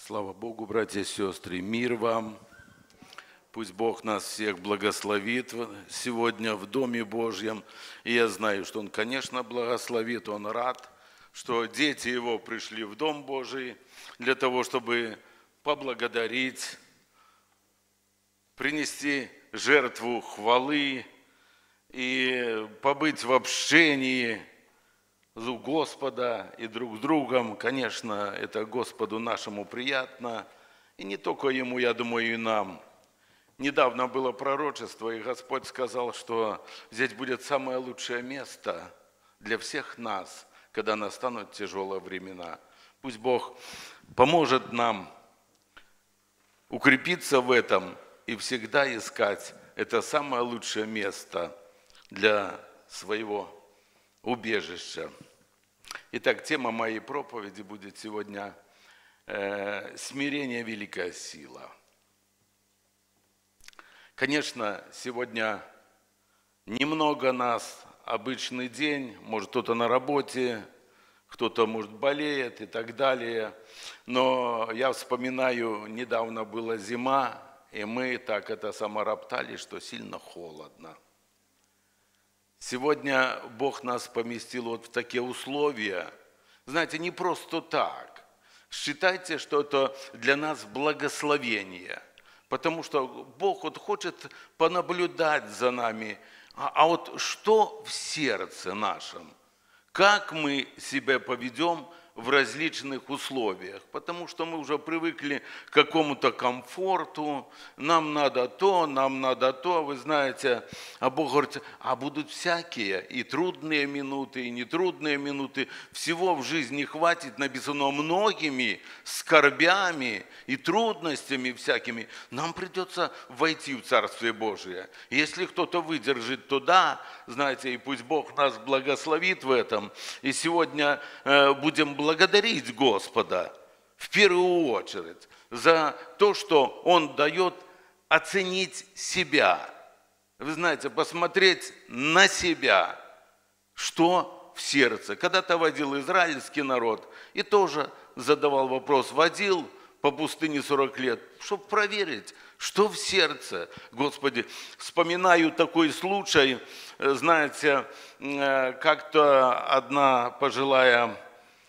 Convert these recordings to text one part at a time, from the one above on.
Слава Богу, братья и сестры, мир вам. Пусть Бог нас всех благословит сегодня в Доме Божьем. И я знаю, что Он, конечно, благословит, Он рад, что дети Его пришли в Дом Божий для того, чтобы поблагодарить, принести жертву хвалы и побыть в общении у Господа и друг с другом. Конечно, это Господу нашему приятно, и не только Ему, я думаю, и нам. Недавно было пророчество, и Господь сказал, что здесь будет самое лучшее место для всех нас, когда настанут тяжелые времена. Пусть Бог поможет нам укрепиться в этом и всегда искать это самое лучшее место для своего убежища. Итак, тема моей проповеди будет сегодня «Смирение – великая сила». Конечно, сегодня немного нас, обычный день, может кто-то на работе, кто-то, может, болеет и так далее. Но я вспоминаю, недавно была зима, и мы так роптали, что сильно холодно. Сегодня Бог нас поместил вот в такие условия. Знаете, не просто так. Считайте, что это для нас благословение. Потому что Бог вот хочет понаблюдать за нами. А вот что в сердце нашем? Как мы себя поведем в различных условиях? Потому что мы уже привыкли к какому-то комфорту. Нам надо то, нам надо то. Вы знаете, а Бог говорит, а будут всякие и трудные минуты, и нетрудные минуты. Всего в жизни хватит, написано, многими скорбями и трудностями всякими. Нам придется войти в Царствие Божие. Если кто-то выдержит, то да, знаете, и пусть Бог нас благословит в этом. И сегодня будем благодарить Господа в первую очередь за то, что Он дает оценить себя. Вы знаете, посмотреть на себя, что в сердце. Когда-то водил израильский народ и тоже задавал вопрос, водил по пустыне 40 лет, чтобы проверить, что в сердце. Господи, вспоминаю такой случай, знаете, как-то одна пожилая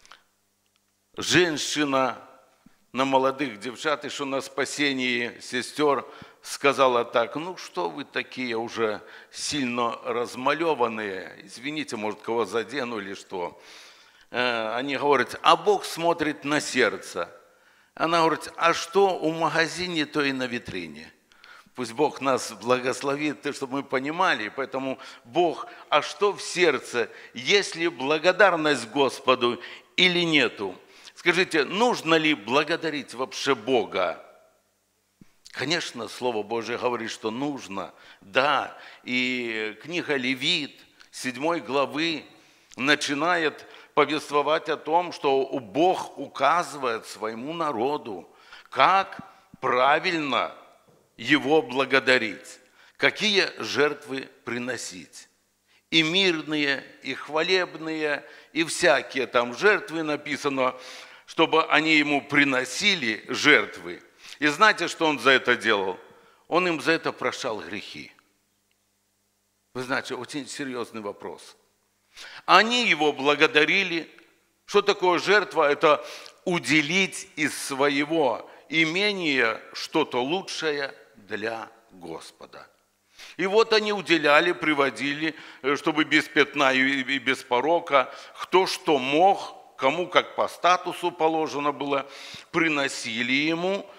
женщина на молодых девчат, еще на спасении сестер, сказала так, ну что вы такие уже сильно размалеванные, извините, может, кого задену или что. Они говорят, а Бог смотрит на сердце. Она говорит, а что в магазине, то и на витрине. Пусть Бог нас благословит, чтобы мы понимали. Поэтому Бог, а что в сердце? Есть ли благодарность Господу или нету? Скажите, нужно ли благодарить вообще Бога? Конечно, Слово Божие говорит, что нужно. Да, и книга Левит, 7 главы, начинает повествовать о том, что Бог указывает своему народу, как правильно Его благодарить, какие жертвы приносить. И мирные, и хвалебные, и всякие там жертвы написано, чтобы они Ему приносили жертвы. И знаете, что Он за это делал? Он им за это прощал грехи. Вы знаете, очень серьезный вопрос. Они Его благодарили. Что такое жертва? Это уделить из своего имения что-то лучшее для Господа. И вот они уделяли, приводили, чтобы без пятна и без порока, кто что мог, кому как по статусу положено было, приносили Ему.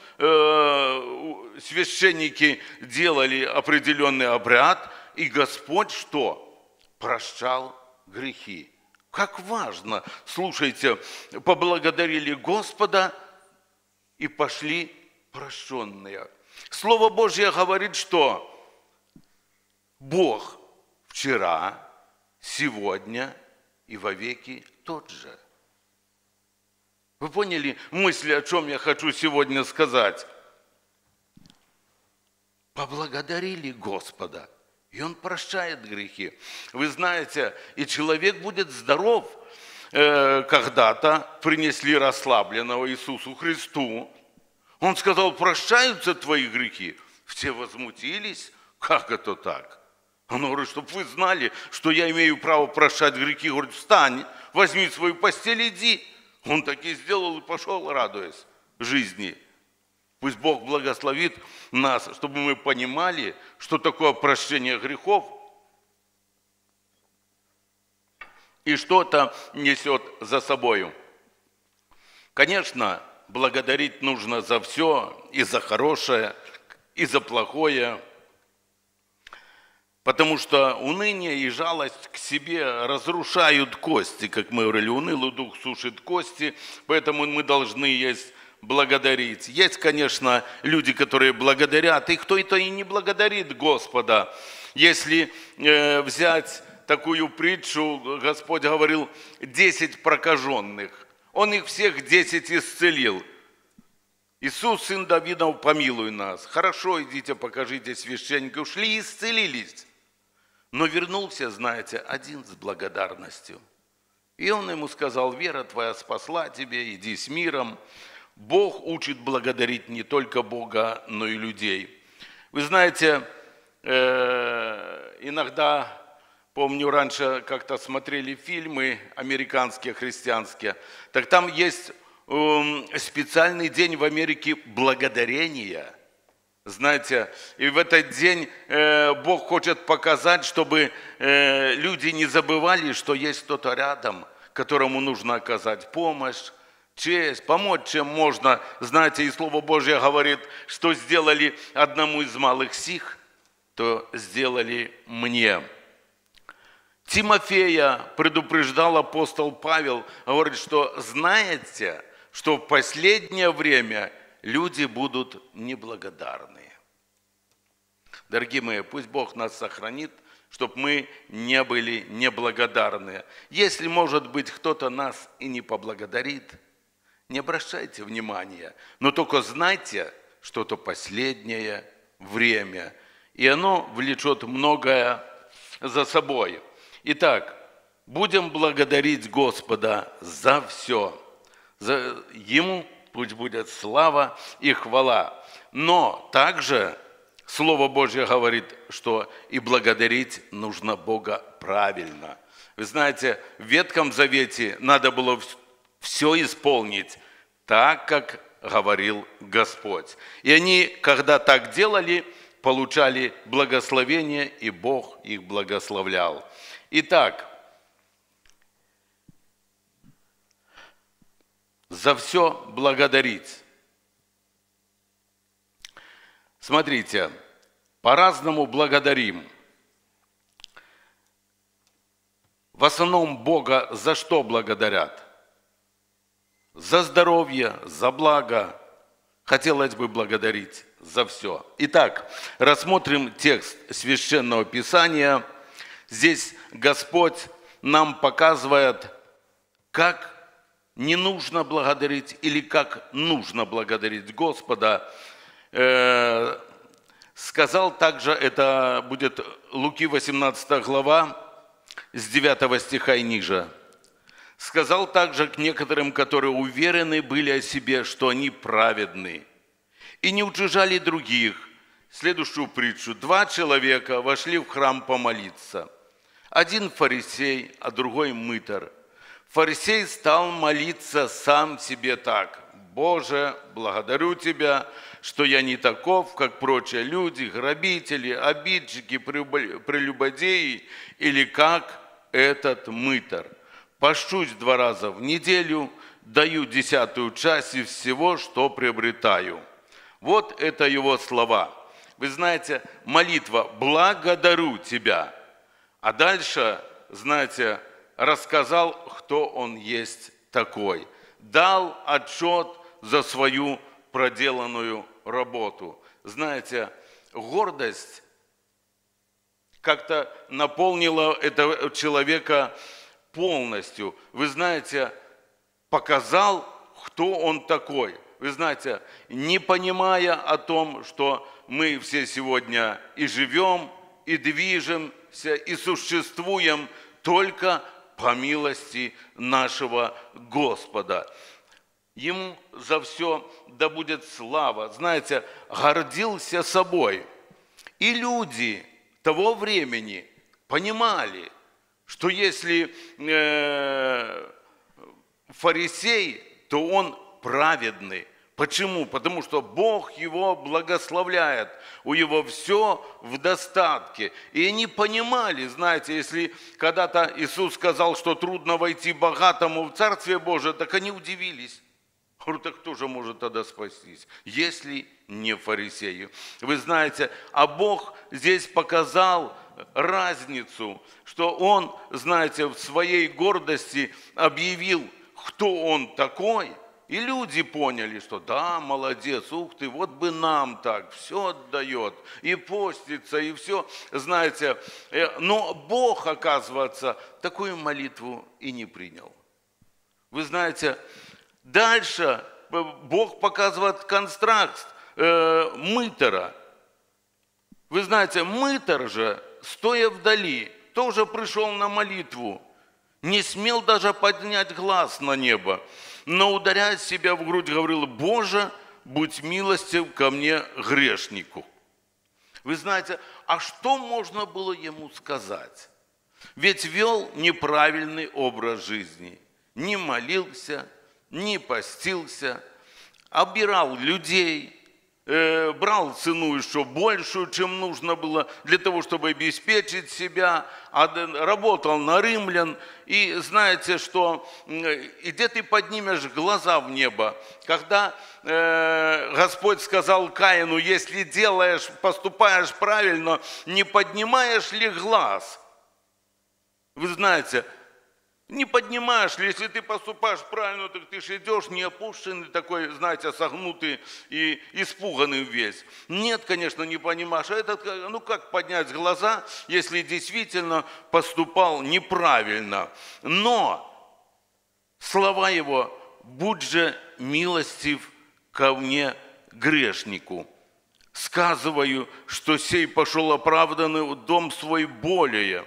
Священники делали определенный обряд, и Господь что? Прощал грехи. Как важно, слушайте, поблагодарили Господа и пошли прощенные. Слово Божье говорит, что Бог вчера, сегодня и вовеки тот же. Вы поняли мысли, о чем я хочу сегодня сказать? Поблагодарили Господа. И Он прощает грехи. Вы знаете, и человек будет здоров. Когда-то принесли расслабленного Иисусу Христу, Он сказал, прощаются твои грехи. Все возмутились. Как это так? Он говорит, чтобы вы знали, что я имею право прощать грехи. Говорит, встань, возьми свою постель, иди. Он так и сделал и пошел, радуясь жизни. Пусть Бог благословит нас, чтобы мы понимали, что такое прощение грехов и что это несет за собою. Конечно, благодарить нужно за все, и за хорошее, и за плохое, потому что уныние и жалость к себе разрушают кости, как мы говорили, унылый дух сушит кости, поэтому мы должны есть благодарить. Есть, конечно, люди, которые благодарят, и кто-то и не благодарит Господа. Если взять такую притчу, Господь говорил, 10 прокаженных. Он их всех 10 исцелил. Иисус, сын Давидов, помилуй нас. Хорошо, идите, покажите священнику. Ушли и исцелились. Но вернулся, знаете, один с благодарностью. И он ему сказал, вера твоя спасла тебя, иди с миром. Бог учит благодарить не только Бога, но и людей. Вы знаете, иногда, помню, раньше как-то смотрели фильмы американские, христианские, так там есть специальный день в Америке благодарения. Знаете, и в этот день Бог хочет показать, чтобы люди не забывали, что есть кто-то рядом, которому нужно оказать помощь, честь, помочь, чем можно. Знаете, и Слово Божье говорит, что сделали одному из малых сих, то сделали мне. Тимофея предупреждал апостол Павел, говорит, что знаете, что в последнее время люди будут неблагодарные. Дорогие мои, пусть Бог нас сохранит, чтобы мы не были неблагодарные. Если, может быть, кто-то нас и не поблагодарит, не обращайте внимания, но только знайте, что это последнее время, и оно влечет многое за собой. Итак, будем благодарить Господа за все. Ему пусть будет слава и хвала. Но также Слово Божье говорит, что и благодарить нужно Бога правильно. Вы знаете, в Ветхом Завете надо было все исполнить так, как говорил Господь. И они, когда так делали, получали благословение, и Бог их благословлял. Итак, за все благодарить. Смотрите, по-разному благодарим. В основном Бога за что благодарят? За здоровье, за благо. Хотелось бы благодарить за все. Итак, рассмотрим текст Священного Писания. Здесь Господь нам показывает, как не нужно благодарить или как нужно благодарить Господа. Сказал также, это будет Луки 18 глава, с 9 стиха и ниже. Сказал также к некоторым, которые уверены были о себе, что они праведны, и не утяжали других. Следующую притчу. 2 человека вошли в храм помолиться. Один фарисей, а другой мытарь. Фарисей стал молиться сам себе так. «Боже, благодарю Тебя, что я не таков, как прочие люди, грабители, обидчики, прелюбодеи, или как этот мытарь. Пощусь 2 раза в неделю, даю 10-ую часть из всего, что приобретаю». Вот это его слова. Вы знаете, молитва «благодарю Тебя». А дальше, знаете, рассказал, кто он есть такой. Дал отчет за свою проделанную работу. Знаете, гордость как-то наполнила этого человека полностью. Вы знаете, показал, кто он такой. Вы знаете, не понимая о том, что мы все сегодня и живем, и движемся, и существуем только по милости нашего Господа. ему за все да будет слава. Знаете, гордился собой. И люди того времени понимали, что если фарисей, то он праведный. Почему? Потому что Бог его благословляет, у него все в достатке. И они понимали, знаете, если когда-то Иисус сказал, что трудно войти богатому в Царствие Божие, так они удивились. Говорю, так кто же может тогда спастись, если не фарисеи? Вы знаете, а Бог здесь показал разницу, что Он, знаете, в своей гордости объявил, кто Он такой. И люди поняли, что да, молодец, ух ты, вот бы нам так, все отдает, и постится, и все, знаете. Но Бог, оказывается, такую молитву и не принял. Вы знаете, дальше Бог показывает контраст мытаря. Вы знаете, мытарь же, стоя вдали, тоже пришел на молитву, не смел даже поднять глаз на небо, но, ударяя себя в грудь, говорил: «Боже, будь милостив ко мне, грешнику». Вы знаете, а что можно было ему сказать? Ведь вел неправильный образ жизни, не молился, не постился, обирал людей, брал цену еще большую, чем нужно было для того, чтобы обеспечить себя, работал на римлян. И знаете, что и где ты поднимешь глаза в небо, когда Господь сказал Каину: если делаешь, поступаешь правильно, не поднимаешь ли глаз? Вы знаете, не поднимаешь ли, если ты поступаешь правильно, так ты же идешь не опущенный такой, знаете, согнутый и испуганный весь. Нет, конечно, не понимаешь. А этот, ну как поднять глаза, если действительно поступал неправильно? Но слова его: «Будь же милостив ко мне, грешнику. Сказываю, что сей пошел оправданный в дом свой более».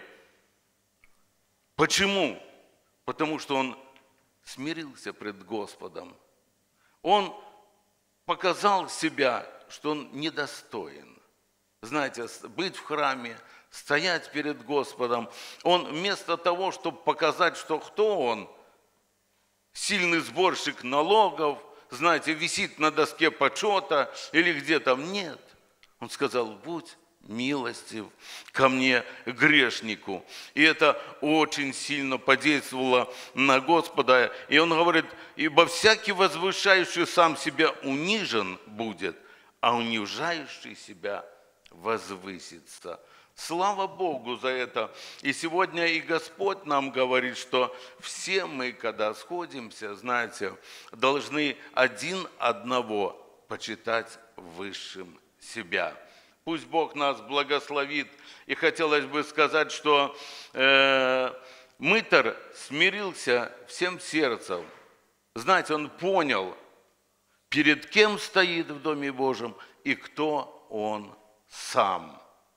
Почему? Потому что он смирился пред Господом. Он показал себя, что он недостоин. Знаете, быть в храме, стоять перед Господом. Он вместо того, чтобы показать, что кто он, сильный сборщик налогов, знаете, висит на доске почета или где-то, нет. Он сказал: будь милостив ко мне, грешнику. И это очень сильно подействовало на Господа. И он говорит: ибо всякий возвышающий сам себя унижен будет, а унижающий себя возвысится. Слава Богу за это. И сегодня и Господь нам говорит, что все мы, когда сходимся, знаете, должны один одного почитать высшим себя. Пусть Бог нас благословит. И хотелось бы сказать, что мытарь смирился всем сердцем. Знаете, он понял, перед кем стоит в Доме Божьем и кто он сам.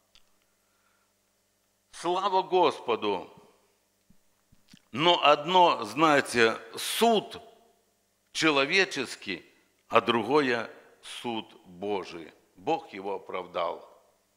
Слава Господу! Но одно, знаете, суд человеческий, а другое суд Божий. Бог его оправдал.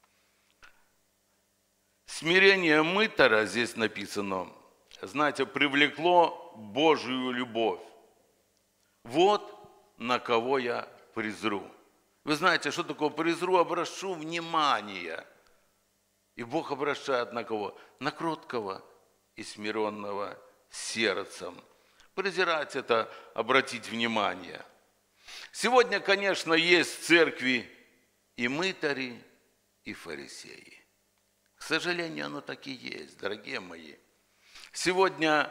Смирение мытаря, здесь написано, знаете, привлекло Божию любовь. Вот на кого я презру. Вы знаете, что такое презру? Обращу внимание. И Бог обращает на кого? На кроткого и смиренного сердцем. Презирать – это обратить внимание. Сегодня, конечно, есть в церкви и мытари, и фарисеи. К сожалению, оно так и есть, дорогие мои. Сегодня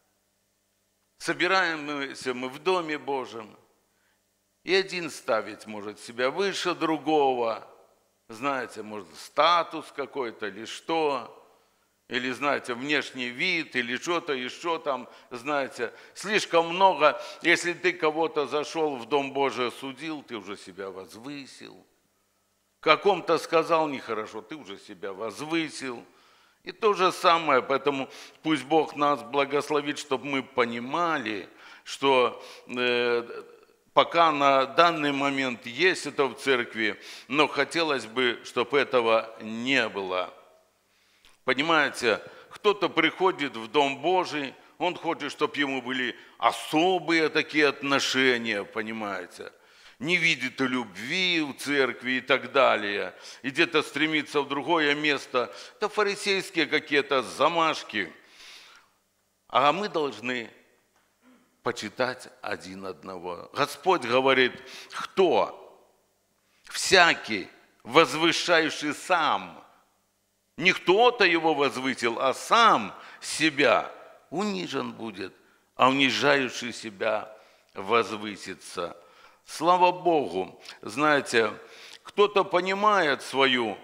собираемся мы в Доме Божьем, и один ставить может себя выше другого, знаете, может, статус какой-то или что, или, знаете, внешний вид, или что-то еще там, знаете, слишком много. Если ты кого-то зашел в Дом Божий, осудил, ты уже себя возвысил. Каком-то сказал нехорошо, ты уже себя возвысил. И то же самое, поэтому пусть Бог нас благословит, чтобы мы понимали, что пока на данный момент есть это в церкви, но хотелось бы, чтобы этого не было. Понимаете, кто-то приходит в Дом Божий, он хочет, чтобы ему были особые такие отношения, понимаете. Не видит любви в церкви и так далее. И где-то стремится в другое место. Это фарисейские какие-то замашки. А мы должны почитать один одного. Господь говорит, кто? Всякий, возвышающий сам. Не кто-то его возвысил, а сам себя унижен будет, а унижающий себя возвысится. Слава Богу! Знаете, кто-то понимает свою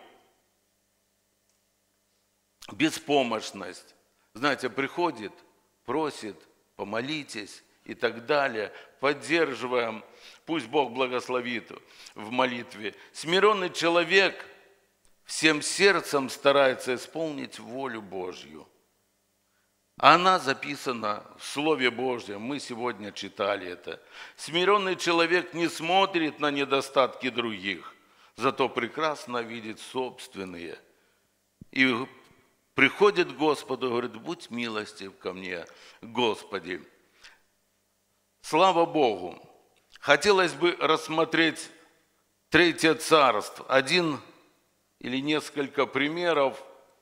беспомощность. Знаете, приходит, просит, помолитесь и так далее. Поддерживаем, пусть Бог благословит в молитве. Смиренный человек всем сердцем старается исполнить волю Божью. Она записана в Слове Божьем, мы сегодня читали это. Смиренный человек не смотрит на недостатки других, зато прекрасно видит собственные. И приходит к Господу и говорит, будь милостив ко мне, Господи. Слава Богу! Хотелось бы рассмотреть Третье Царство, один или несколько примеров.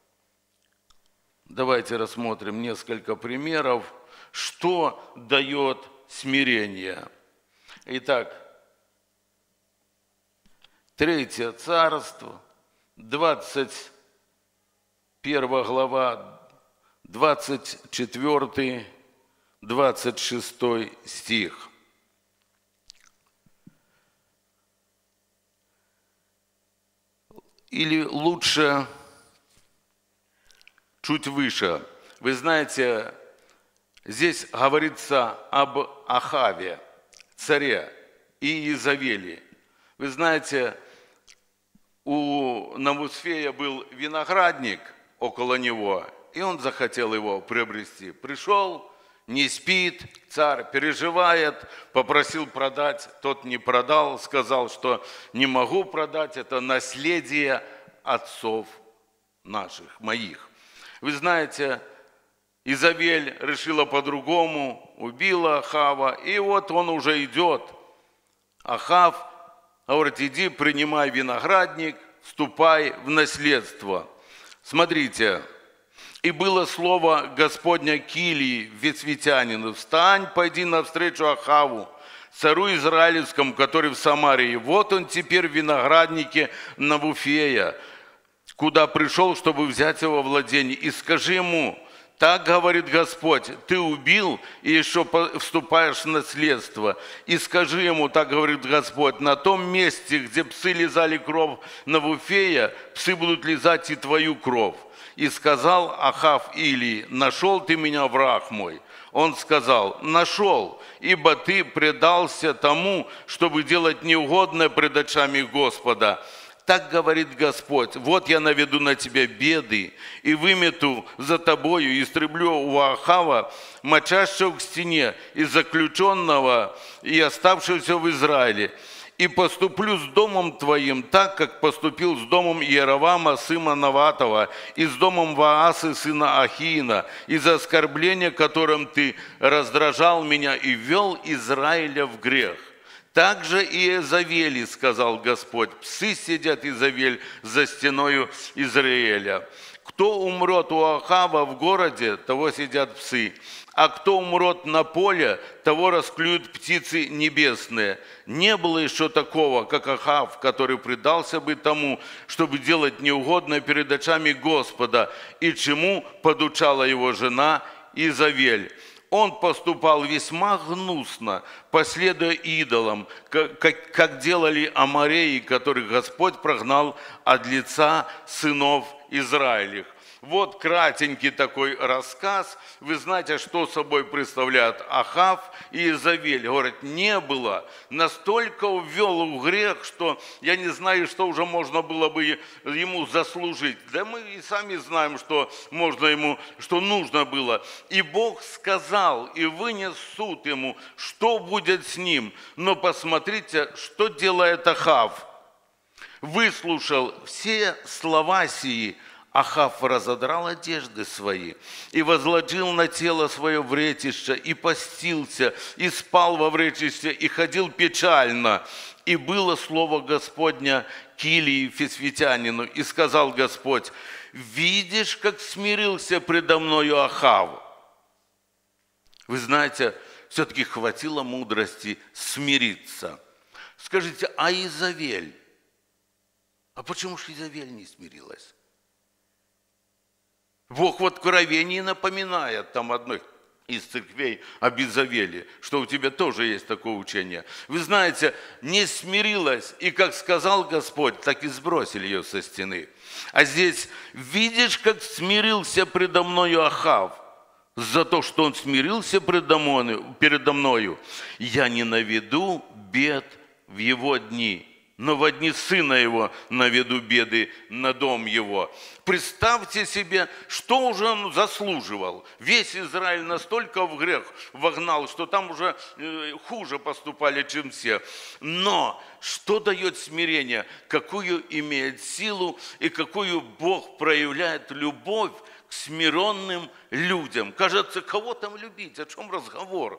Давайте рассмотрим несколько примеров, что дает смирение. Итак, Третье Царство, 21 глава, 24, 26 стих. Или лучше чуть выше. Вы знаете, здесь говорится об Ахаве, царе, и Иезавели. Вы знаете, у Навусфея был виноградник около него, и он захотел его приобрести. Пришел, не спит, царь переживает, попросил продать, тот не продал, сказал, что не могу продать, это наследие отцов наших, моих. Вы знаете, Иезавель решила по-другому, убила Ахава, и вот он уже идет. Ахав говорит, иди, принимай виноградник, вступай в наследство. Смотрите, и было слово Господня к Илии, весвитянину, встань, пойди навстречу Ахаву, царю израильскому, который в Самарии. Вот он теперь в винограднике Навуфея, куда пришел, чтобы взять его владение. И скажи ему, так говорит Господь, ты убил и еще вступаешь в наследство. И скажи ему, так говорит Господь, на том месте, где псы лизали кровь Навуфея, псы будут лизать и твою кровь. И сказал Ахав Илии, нашел ты меня, враг мой. Он сказал, нашел, ибо ты предался тому, чтобы делать неугодное пред очами Господа. Так говорит Господь, вот я наведу на тебя беды, и вымету за тобою, и истреблю у Ахава, мочащего к стене, и заключенного, и оставшегося в Израиле. И поступлю с домом твоим так, как поступил с домом Иеровама, сына Наватова, и с домом Ваасы, сына Ахиина, из-за оскорбления, которым ты раздражал меня и вел Израиля в грех. Также и Иезавели, сказал Господь, псы сидят, Иезавель, за стеною Израиля. Кто умрет у Ахава в городе, того сидят псы. А кто умрет на поле, того расклюют птицы небесные. Не было еще такого, как Ахав, который предался бы тому, чтобы делать неугодное перед очами Господа, и чему подучала его жена Иезавель. Он поступал весьма гнусно, последуя идолам, как делали амореи, которых Господь прогнал от лица сынов Израилевых. Вот кратенький такой рассказ. Вы знаете, что собой представляют Ахав и Изавель. Говорят, не было. Настолько увел в грех, что я не знаю, что уже можно было бы ему заслужить. Да мы и сами знаем, что можно ему, что нужно было. И Бог сказал, и вынес суд ему, что будет с ним. Но посмотрите, что делает Ахав. Выслушал все слова сии, Ахав разодрал одежды свои и возложил на тело свое вретище, и постился, и спал во вретище, и ходил печально. И было слово Господня к Илии Фисвитянину, и сказал Господь: видишь, как смирился предо мною Ахав. Вы знаете, все-таки хватило мудрости смириться. Скажите, а Изавель? А почему же Изавель не смирилась? Бог в Откровении напоминает там одной из церквей об Изавеле, что у тебя тоже есть такое учение. Вы знаете, не смирилась, и как сказал Господь, так и сбросили ее со стены. А здесь, видишь, как смирился предо мною Ахав. За то, что он смирился передо мною, я не наведу бед в его дни, но во дни сына его наведу беды на дом его. Представьте себе, что уже он заслуживал. Весь Израиль настолько в грех вогнал, что там уже хуже поступали, чем все. Но что дает смирение? Какую имеет силу и какую Бог проявляет любовь к смиренным людям. Кажется, кого там любить? О чем разговор?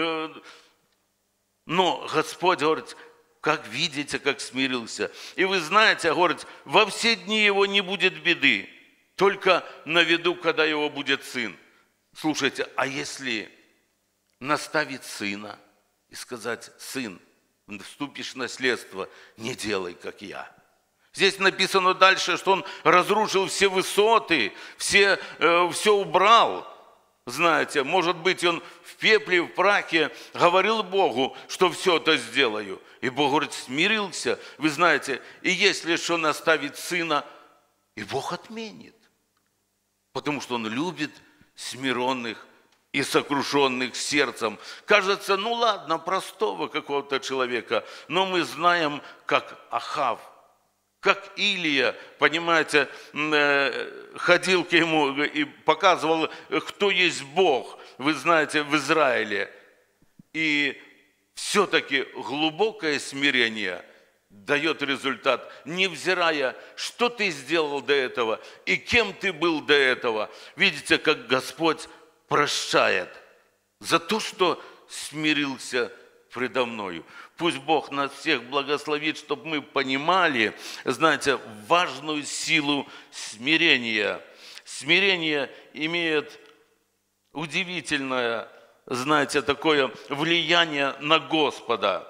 Но Господь говорит, как видите, как смирился. И вы знаете, говорит, во все дни его не будет беды, только наведу, когда его будет сын. Слушайте, а если наставить сына и сказать: сын, вступишь в наследство, не делай, как я. Здесь написано дальше, что он разрушил все высоты, все убрал. Знаете, может быть, он в пепле, в прахе говорил Богу, что все это сделаю. И Бог говорит, смирился. Вы знаете, и если что наставить сына, и Бог отменит. Потому что он любит смиренных и сокрушенных сердцем. Кажется, ну ладно, простого какого-то человека, но мы знаем, как Ахав, как Илия, понимаете, ходил к нему и показывал, кто есть Бог, вы знаете, в Израиле. И все-таки глубокое смирение дает результат, невзирая, что ты сделал до этого и кем ты был до этого. Видите, как Господь прощает за то, что смирился предо мною. Пусть Бог нас всех благословит, чтобы мы понимали, знаете, важную силу смирения. Смирение имеет удивительное, знаете, такое влияние на Господа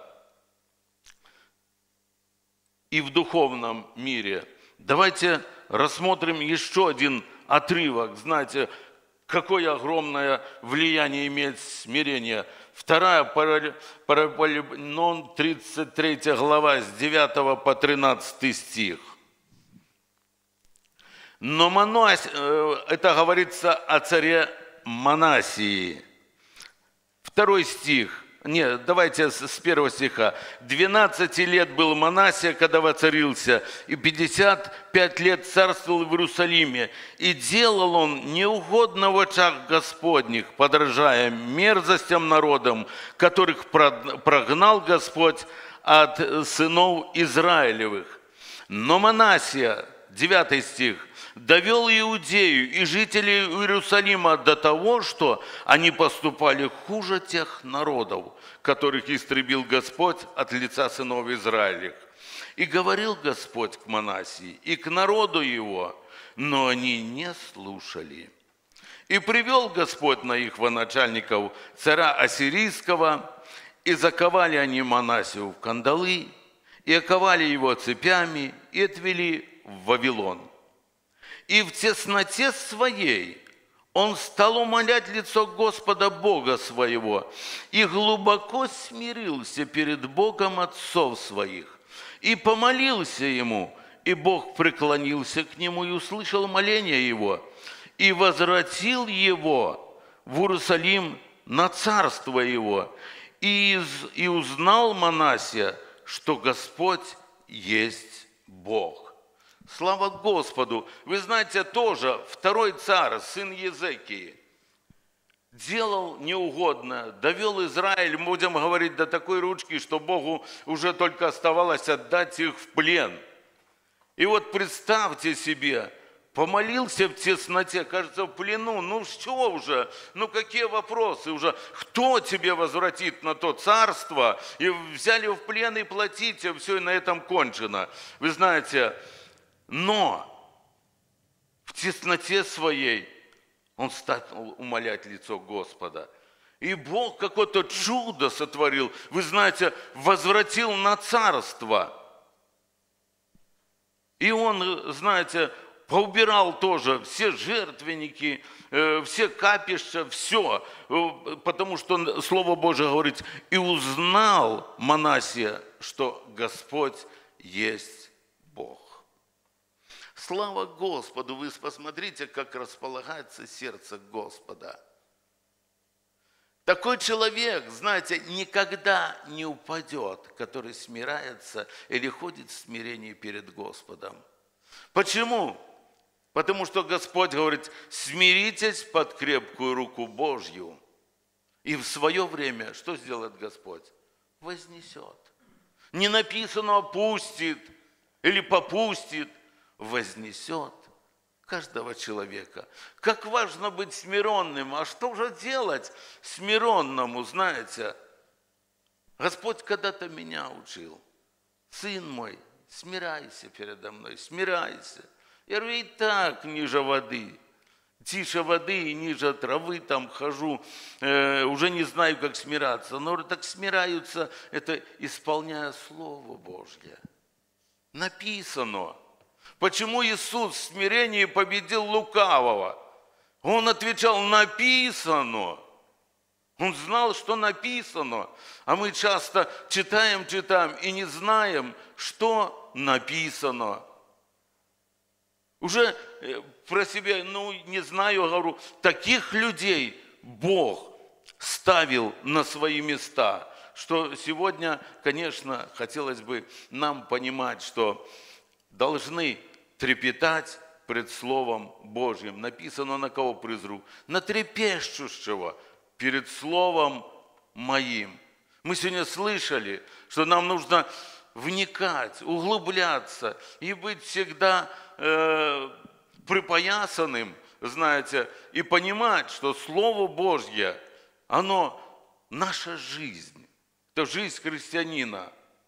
и в духовном мире. Давайте рассмотрим еще один отрывок. Знаете, какое огромное влияние имеет смирение. 2 Паралипоменон, 33 глава, с 9 по 13 стих. Но это говорится о царе Манасии. 2 стих. Нет, давайте с 1 стиха. 12 лет был Манасия, когда воцарился, и 55 лет царствовал в Иерусалиме. И делал он неугодно в очах Господних, подражая мерзостям народам, которых прогнал Господь от сынов Израилевых. Но Манасия, 9 стих, довел Иудею и жителей Иерусалима до того, что они поступали хуже тех народов, которых истребил Господь от лица сынов Израилевых. И говорил Господь к Манасии и к народу его, но они не слушали. И привел Господь на их военачальников царя Ассирийского, и заковали они Манасию в кандалы, и оковали его цепями, и отвели в Вавилон. И в тесноте своей он стал умолять лицо Господа Бога своего и глубоко смирился перед Богом отцов своих и помолился ему И Бог преклонился к нему и услышал моление его, и возвратил его в Иерусалим на царство его. И узнал Манассия, что Господь есть Бог. Слава Господу! Вы знаете, тоже второй царь, сын Езекии, делал неугодно, довел Израиль, будем говорить, до такой ручки, что Богу уже только оставалось отдать их в плен. И вот представьте себе, помолился в тесноте, кажется, в плену, ну что уже, ну какие вопросы уже, кто тебе возвратит на то царство, и взяли в плен и платите, все, и на этом кончено. Вы знаете, но в тесноте своей он стал умолять лицо Господа. И Бог какое-то чудо сотворил, вы знаете, возвратил на царство. И он, знаете, поубирал тоже все жертвенники, все капища, все. Потому что Слово Божие говорит, и узнал Манассия, что Господь есть Бог. Слава Господу! Вы посмотрите, как располагается сердце Господа. Такой человек, знаете, никогда не упадет, который смиряется или ходит в смирении перед Господом. Почему? Потому что Господь говорит, смиритесь под крепкую руку Божью. И в свое время что сделает Господь? Вознесет. Не написано опустит или попустит, вознесет каждого человека. Как важно быть смиренным. А что же делать смиренному, знаете? Господь когда-то меня учил. Сын мой, смиряйся передо мной, смиряйся. Я говорю, и так ниже воды. Тише воды и ниже травы там хожу. Уже не знаю, как смиряться. Но так смиряются, это исполняя Слово Божье. Написано. Почему Иисус в смирении победил лукавого? Он отвечал, написано. Он знал, что написано. А мы часто читаем и не знаем, что написано. Уже про себя, не знаю, говорю, таких людей Бог ставил на свои места. Что сегодня, конечно, хотелось бы нам понимать, что должны трепетать пред Словом Божьим. Написано, на кого призру? На трепещущего перед Словом Моим. Мы сегодня слышали, что нам нужно вникать, углубляться и быть всегда припоясанным, знаете, и понимать, что Слово Божье, оно наша жизнь. Это жизнь христианина.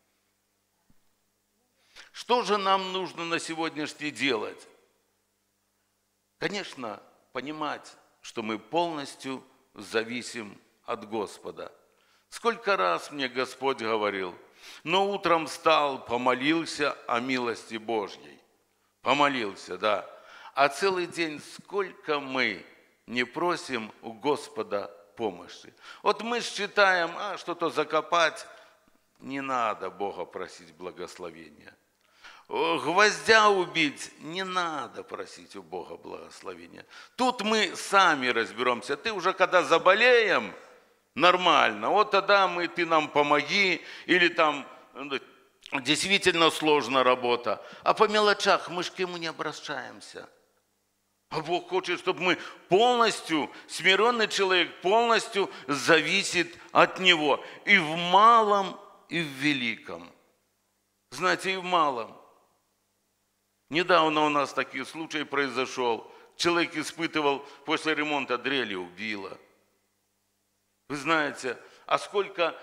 Что же нам нужно на сегодняшний день делать? Конечно, понимать, что мы полностью зависим от Господа. Сколько раз мне Господь говорил, но утром встал, помолился о милости Божьей. Помолился, да. А целый день сколько мы не просим у Господа помощи. Вот мы считаем, что-то закопать, не надо Бога просить благословения. Гвоздя убить, не надо просить у Бога благословения. Тут мы сами разберемся. Ты уже когда заболеем, нормально, вот тогда ты нам помоги, или там действительно сложная работа. А по мелочах мы ж к нему не обращаемся. А Бог хочет, чтобы мы полностью, смиренный человек полностью зависит от Него. И в малом, и в великом. Знаете, и в малом. Недавно у нас такой случай произошел. Человек испытывал после ремонта дрелью убило. Вы знаете, а сколько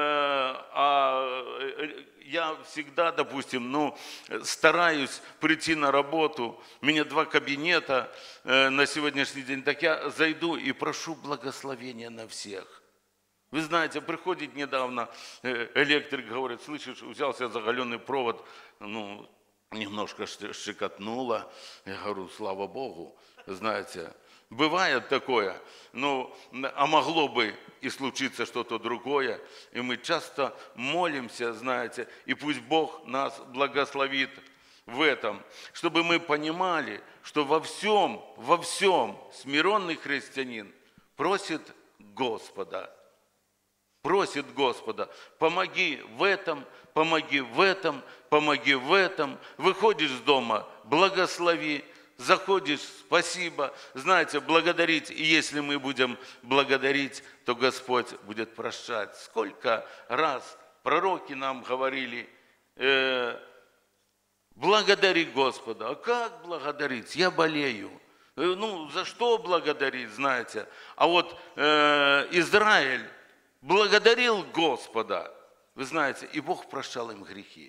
я всегда, допустим, стараюсь прийти на работу. У меня 2 кабинета на сегодняшний день. Так я зайду и прошу благословения на всех. Вы знаете, приходит недавно электрик, говорит, слышишь, взялся за оголенный провод, немножко щекотнуло. Я говорю, слава Богу, знаете, бывает такое, а могло бы и случиться что-то другое. И мы часто молимся, знаете, и пусть Бог нас благословит. в этом, чтобы мы понимали, что во всем смиренный христианин просит Господа. Просит Господа, помоги в этом, помоги в этом, помоги в этом. Выходишь с дома, благослови. Заходишь, спасибо. Знаете, благодарить. И если мы будем благодарить, то Господь будет прощать. Сколько раз пророки нам говорили, благодари Господа. А как благодарить? Я болею. Ну, за что благодарить, знаете? А вот Израиль благодарил Господа, вы знаете, и Бог прощал им грехи.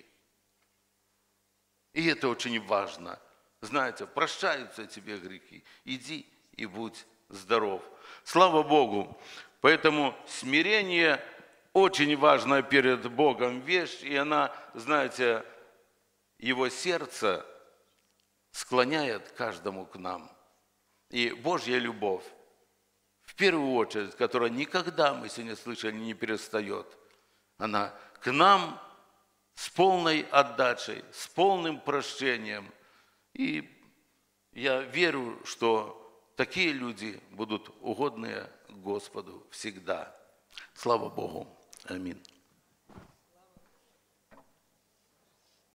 И это очень важно. Знаете, прощаются тебе грехи. Иди и будь здоров. Слава Богу. Поэтому смирение очень важная перед Богом вещь. И она, знаете, Его сердце склоняет каждому к нам. И Божья любовь, в первую очередь, которая никогда, мы сегодня слышали, не перестает, она к нам с полной отдачей, с полным прощением. И я верю, что такие люди будут угодные Господу всегда. Слава Богу. Аминь.